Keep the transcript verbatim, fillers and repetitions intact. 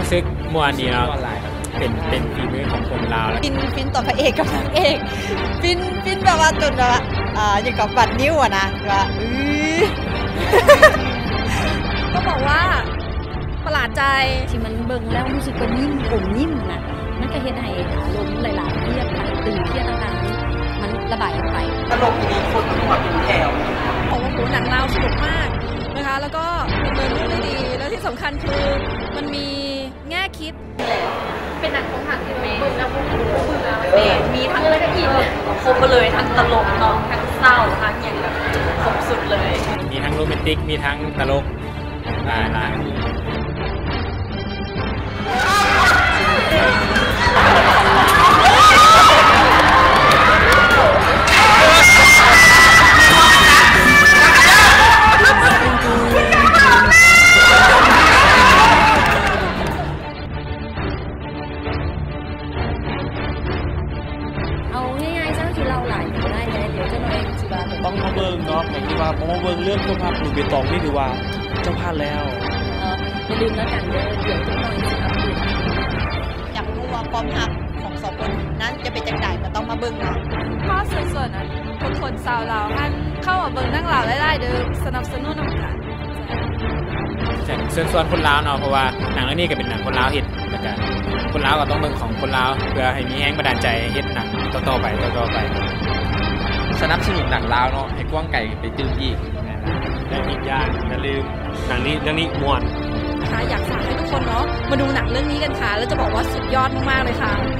สึกมวนดีเนาะเป็นเป็นฝีมือของคนลาวแล้วฟินฟินต่อพระเอกกับนางเอกฟินฟินแบบว่าจนแบบว่าอ่าอย่างกับบัดนิ้วอะนะว่าอื้อก็บอกว่าประหลาดใจที่มันเบิ่งแล้วรู้สึกว่านิ่มอมนิ่มนะมันก็เฮ็ดให้อารมณ์หลายๆเครียดหลายตื่นเครียดต่างๆมันระบายออกไปตลกมีคนหัวเป็นแถวโอ้โหหนังลาวสนุกมากนะคะแล้วก็ดำเนินเรื่องได้ดีแล้วที่สำคัญคือมันมีแง่คิดเป็นหนังของทางที่เมย์แล้วพวกหนูเบื่อเมย์มีทั้งเลยทั้งอินครบไปเลยทั้งตลกน้องทั้งเศร้าทั้งอย่างแบบครบสุดเลยมีทั้งโรแมนติกมีทั้งตลกหลายหลายต้องมาเบิ่งเนาะอย่างที่ว่าพอมาเบิ่งเรื่องคนภาพหลุดเบตองนี่ถือว่าเจ้าพลาดแล้วเอออย่าลืมแล้วกันเด้อเดี๋ยวทุกหน่อยสิครับอยากรู้ว่าความหักของสองคนนั้นจะเป็นจังไดก็ต้องมาเบิ่งเนาะข้อส่วนๆน่ะทุกคนชาวลาวท่านเข้ามาเบิ่งนั่งลาวได้ๆเด้อสนับสนุนนำกันเชิญชวนคนลาวเนาะเพราะว่าหนังเรื่องนี้ก็เป็นหนังคนลาวเฮ็ดแล้วก็คนลาวก็ต้องเบิ่งของคนลาวเพื่อให้มีแรงบันดาลใจเฮ็ดหนังต่อๆไปต่อๆไปสนับสนุนหนังลาวเนาะให้กว้างไกลไปตื่นอีกและอีกอย่างอย่าลืมหนังนี้เรื่องนี้ม่วนนะคะอยากฝากให้ทุกคนเนาะมาดูหนังเรื่องนี้กันค่ะแล้วจะบอกว่าสุดยอดมากๆเลยค่ะ